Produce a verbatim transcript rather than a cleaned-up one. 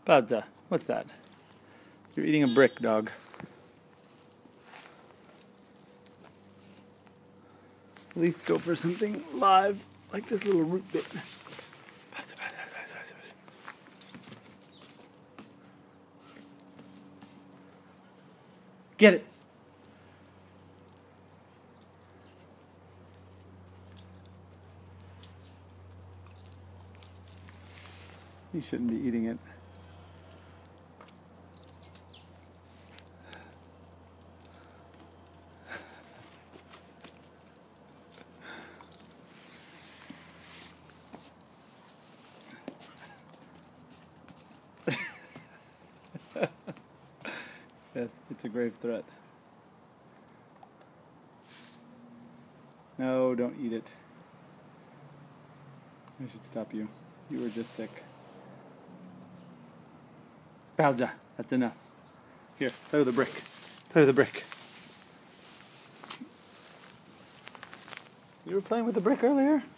Baozi, what's that? You're eating a brick, dog. At least go for something live, like this little root bit. Get it! You shouldn't be eating it. Yes, it's a grave threat. No, don't eat it. I should stop you. You were just sick. Baozi, that's enough. Here, play with the brick. Play with the brick. You were playing with the brick earlier?